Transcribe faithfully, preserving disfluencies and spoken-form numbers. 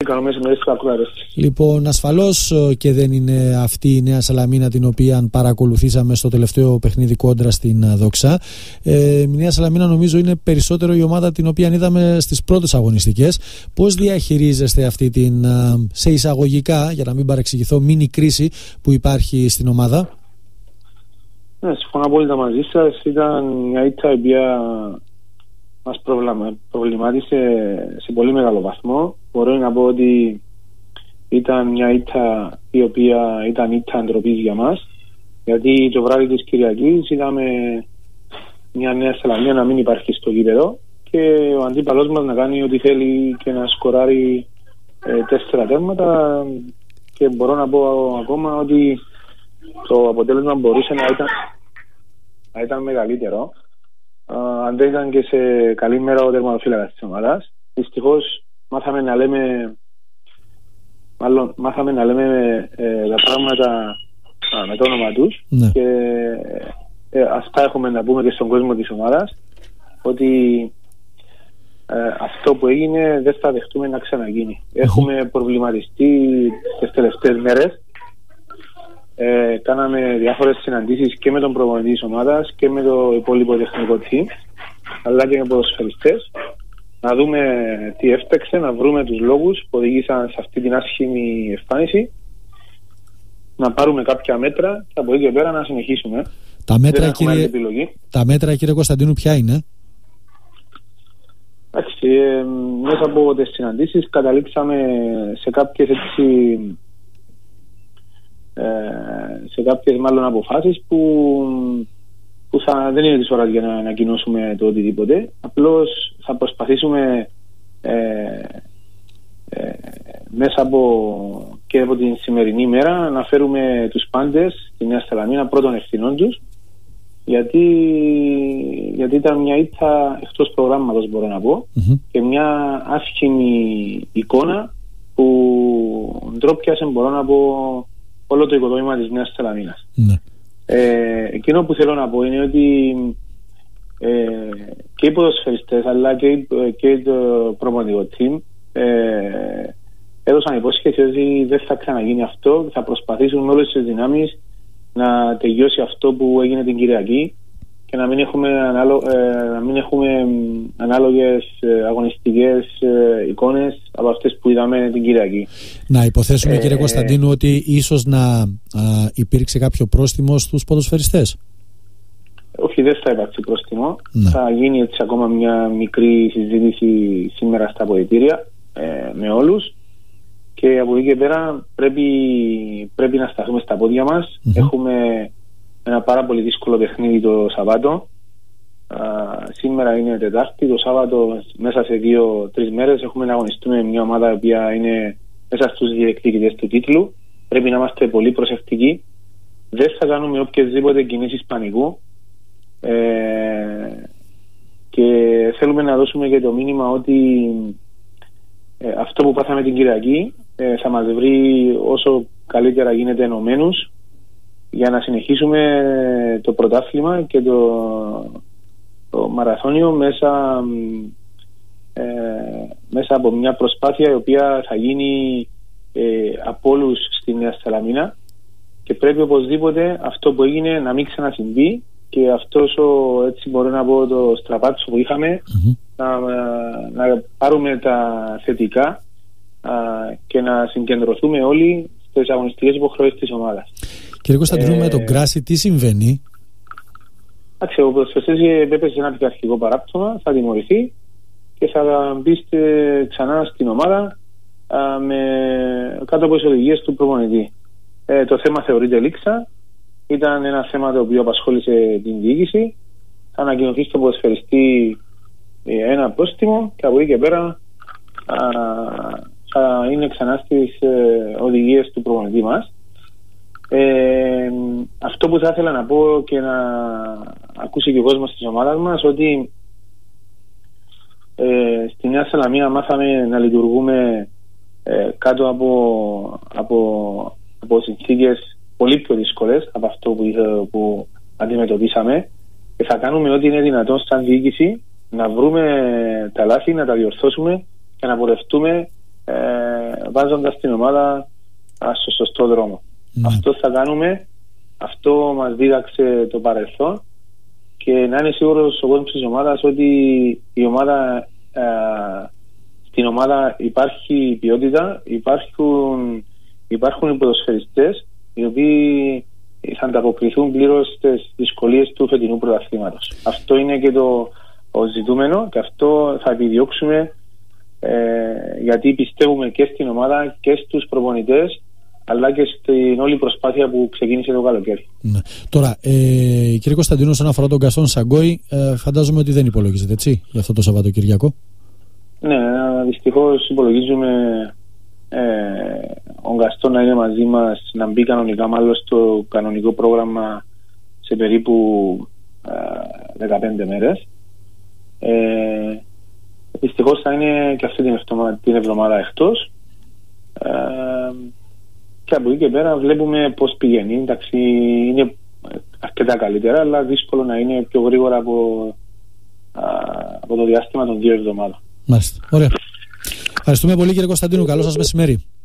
καλομέρες ημέρες του ακροατές. Λοιπόν, ασφαλώς και δεν είναι αυτή η Νέα Σαλαμίνα την οποία παρακολουθήσαμε στο τελευταίο παιχνίδι κόντρα στην Δόξα. Ε, η Νέα Σαλαμίνα νομίζω είναι περισσότερο η ομάδα την οποία είδαμε στις πρώτες αγωνιστικές. Πώς διαχειρίζεστε αυτή την, σε εισαγωγικά, για να μην παρεξηγηθώ, μίνι κρίση που υπάρχει στην ομάδα? Ναι, συμφωνώ απόλυτα μαζί σας. Ήταν μια ήττα η οποία μας προβλημάτισε σε πολύ μεγάλο βαθμό. Μπορώ να πω ότι ήταν μια ήττα η οποία ήταν ήττα ντροπής για μας, γιατί το βράδυ της Κυριακής είδαμε μια Νέα Σαλαμίνα να μην υπάρχει στο γήπεδο και ο αντίπαλός μας να κάνει ό,τι θέλει και να σκοράρει ε, τέσσερα τέρματα, και μπορώ να πω ακόμα ότι το αποτέλεσμα μπορούσε να ήταν, να ήταν μεγαλύτερο uh, αν δεν ήταν και σε καλή μέρα ο τερματοφύλακας της ομάδας. Δυστυχώς μάθαμε να λέμε μάλλον μάθαμε να λέμε ε, τα πράγματα α, με το όνομα τους, ναι. Και ε, αυτά έχουμε να πούμε και στον κόσμο της ομάδας, ότι ε, αυτό που έγινε δεν θα δεχτούμε να ξαναγίνει. Mm-hmm. Έχουμε προβληματιστεί τις τελευταίες μέρες. Ε, κάναμε διάφορες συναντήσεις και με τον προπονητή της ομάδας και με το υπόλοιπο τεχνικό team, αλλά και με ποδοσφαιριστές, να δούμε τι έφταξε, να βρούμε τους λόγους που οδήγησαν σε αυτή την άσχημη εμφάνιση, να πάρουμε κάποια μέτρα και από εκεί και πέρα να συνεχίσουμε. Τα μέτρα, κύριε, τα μέτρα, κύριε Κωνσταντίνου, ποια είναι? Εντάξει, ε, μέσα από τις συναντήσεις καταλήξαμε σε κάποιες έτσι, ε, σε κάποιες μάλλον αποφάσεις που, που θα, δεν είναι της ώρας για να ανακοινώσουμε το οτιδήποτε. Απλώς θα προσπαθήσουμε ε, ε, μέσα από και από την σημερινή μέρα να φέρουμε τους πάντες στη Νέα Σαλαμίνα πρώτων ευθυνών τους, γιατί, γιατί ήταν μια ήττα εκτός προγράμματος, μπορώ να πω, mm-hmm. και μια άσχημη εικόνα που ντρόπιασε, μπορώ να πω, όλο το οικοδόμημα της Νέας Σαλαμίνας. Mm-hmm. Ε, εκείνο που θέλω να πω είναι ότι ε, και οι ποδοσφαιριστές αλλά και, και το προπονητικό team ε, έδωσαν υπόσχεση ότι δεν θα ξαναγίνει αυτό, θα προσπαθήσουν με όλες τις δυνάμεις να τελειώσει αυτό που έγινε την Κυριακή και να μην έχουμε, ανάλο, ε, να μην έχουμε ανάλογες ε, αγωνιστικές ε, εικόνες από αυτές που είδαμε την Κυριακή. Να υποθέσουμε, ε, κύριε Κωνσταντίνου, ότι ίσως να α, υπήρξε κάποιο πρόστιμο στους ποδοσφαιριστές. Όχι, δεν θα υπάρξει πρόστιμο. Ναι. Θα γίνει έτσι ακόμα μια μικρή συζήτηση σήμερα στα αποδυτήρια ε, με όλους. Και από εκεί και πέρα πρέπει, πρέπει να σταθούμε στα πόδια μας. Mm-hmm. Έχουμε ένα πάρα πολύ δύσκολο παιχνίδι το Σαββάτο. Α, σήμερα είναι Τετάρτη. Το Σάββατο, μέσα σε δύο-τρεις μέρες, έχουμε να αγωνιστούμε μια ομάδα η οποία είναι μέσα στους διεκδικητές του τίτλου. Πρέπει να είμαστε πολύ προσεκτικοί. Δεν θα κάνουμε οποιασδήποτε κινήσεις πανικού. Ε, και θέλουμε να δώσουμε και το μήνυμα ότι ε, αυτό που πάθαμε την Κυριακή ε, θα μας βρει όσο καλύτερα γίνεται ενωμένους για να συνεχίσουμε το πρωτάθλημα και το, το μαραθώνιο μέσα, ε, μέσα από μια προσπάθεια η οποία θα γίνει ε, από όλους στη Νέα Σαλαμίνα, και πρέπει οπωσδήποτε αυτό που έγινε να μην ξανασυμβεί, και αυτός ο, έτσι μπορώ να πω, το στραπάτσο που είχαμε, mm-hmm. να, να πάρουμε τα θετικά α, και να συγκεντρωθούμε όλοι στις αγωνιστικές υποχρεώσεις της ομάδας. Κύριε Κωνσταντίνου, ε, με τον Κράση τι συμβαίνει? Εντάξει, ο ποδοσφαιριστής έπαιζε ένα πειθαρχικό παράπτωμα, θα τιμωρηθεί και θα μπει ξανά στην ομάδα α, με, κάτω από τις οδηγίες του προπονητή. Ε, το θέμα θεωρείται λήξα. Ήταν ένα θέμα το οποίο απασχόλησε την διοίκηση. Θα ανακοινωθεί στον ποδοσφαιριστή ένα πρόστιμο και από εκεί και πέρα α, θα είναι ξανά στις ε, οδηγίες του προπονητή μας. Ε, αυτό που θα ήθελα να πω και να ακούσει και ο κόσμος της ομάδας μας, ότι ε, στη Νέα Σαλαμίνα μάθαμε να λειτουργούμε ε, κάτω από, από, από συνθήκες πολύ πιο δύσκολες από αυτό που, που αντιμετωπίσαμε, και θα κάνουμε ό,τι είναι δυνατόν σαν διοίκηση να βρούμε τα λάθη, να τα διορθώσουμε και να πορευτούμε ε, βάζοντας την ομάδα α, στο σωστό δρόμο. Mm. Αυτό θα κάνουμε, αυτό μας δίδαξε το παρελθόν, και να είναι σίγουρος ο κόσμος της ομάδας ότι η ομάδα, α, στην ομάδα υπάρχει ποιότητα, υπάρχουν, υπάρχουν οι ποδοσφαιριστές οι οποίοι θα ανταποκριθούν πλήρως στις δυσκολίες του φετινού πρωταθλήματος. Αυτό είναι και το ο ζητούμενο, και αυτό θα επιδιώξουμε, ε, γιατί πιστεύουμε και στην ομάδα και στους προπονητές, αλλά και στην όλη προσπάθεια που ξεκίνησε το καλοκαίρι. Ναι. Τώρα, ε, κύριε Κωνσταντίνο, όσον αφορά τον Γκαστόν Σαγκόη, ε, φαντάζομαι ότι δεν υπολογίζετε, έτσι, για αυτό το Σαββατοκυριακό. Ναι, δυστυχώς υπολογίζουμε ε, ο Γκαστόν να είναι μαζί μας, να μπει κανονικά μάλλον στο κανονικό πρόγραμμα σε περίπου ε, δεκαπέντε μέρες. Ε, δυστυχώς θα είναι και αυτή την εβδομάδα, την εβδομάδα εκτός, ε, και από εκεί και πέρα βλέπουμε πώς πηγαίνει. Εντάξει, είναι αρκετά καλύτερα, αλλά δύσκολο να είναι πιο γρήγορα από, α, από το διάστημα των δύο εβδομάδων. Μάλιστα, ωραία. Ευχαριστούμε πολύ, κύριε Κωνσταντίνου, καλό σας μεσημέρι.